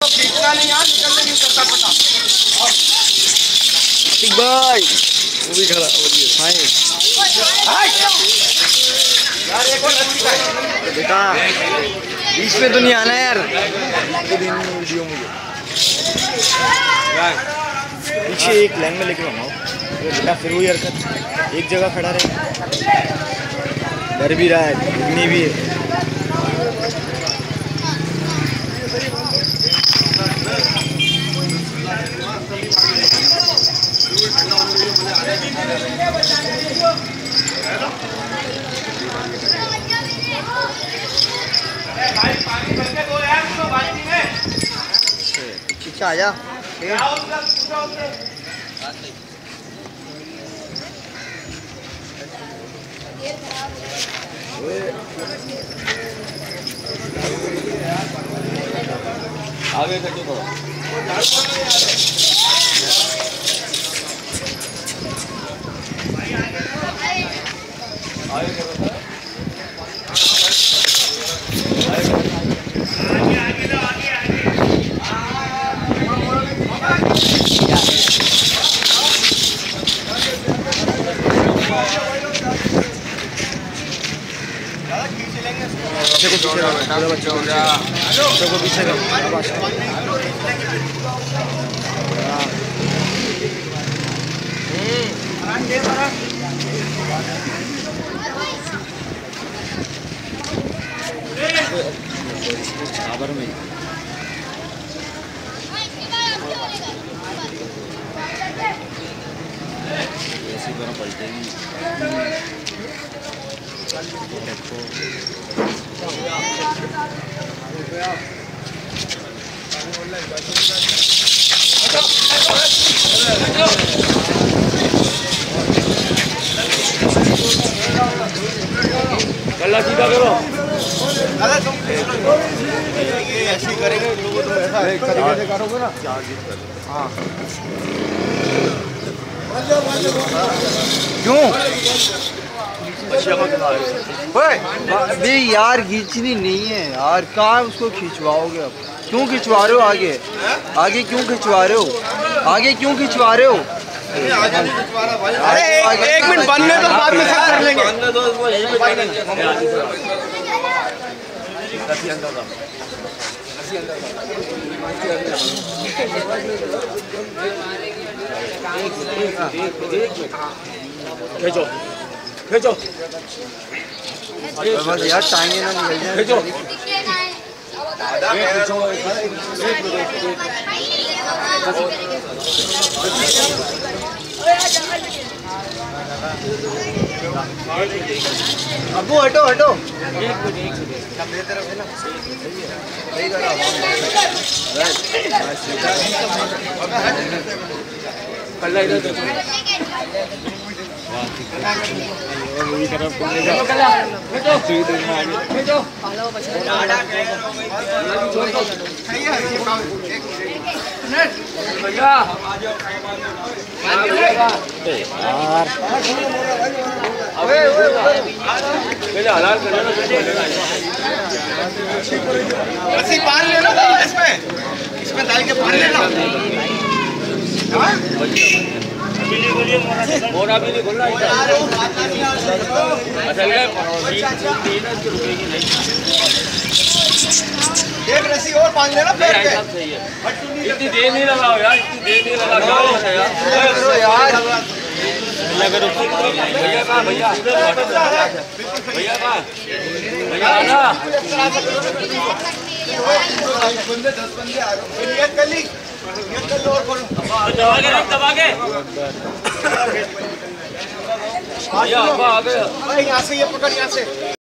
खींचना नहीं यार, निकलने नहीं करता पता। ठीक भाई वो भी खड़ा हो गया भाई यार एक और अच्छी है बेटा, बीच में तो नहीं आना यार। वीडियो मुझे पीछे एक लाइन में लेके घुमाओ बेटा, फिर वही हरकत, एक जगह खड़ा रहे, डर भी रहा है, इतनी भी है। पीछे आ जा। आगे करके थोड़ा पीछे में ऐसी तरह पलटेगी। गला सीधा करो। अरे तुम ये ऐसे ही करेंगे लोगों, तुम ऐसा एक तरीके से करोगे ना। हाँ क्यों अबे यार खींचनी नहीं है यार, कहाँ उसको खिंचवाओगे अब? क्यों खिंचवा रहे हो आगे? आगे क्यों खिंचवा रहे हो? आगे क्यों खिंचवा रहे हो? अरे एक मिनट बनने तो बाद में सब कर लेंगे। खींचो खींचो बस यार, टाइम ना निकल जाए। खींचो अबू हटो हटो। रस्सी बांध लेना इसमें, इसमें डाल के बांध लेना। मोरा भी नहीं खोलना, एक रस्सी और बांध लेना पैर पे। इतनी देर नहीं लगाओ यार, इतनी देर नहीं लगाओ यार। भैया कहाँ, भैया भैया कहाँ, भैया आना। 10 बंदे आ रहे हो, नियत कर ली, नियत कर लो और करो। दबा के रख, दबा के। भैया आ गए, यहाँ से ये पकड़, यहाँ से।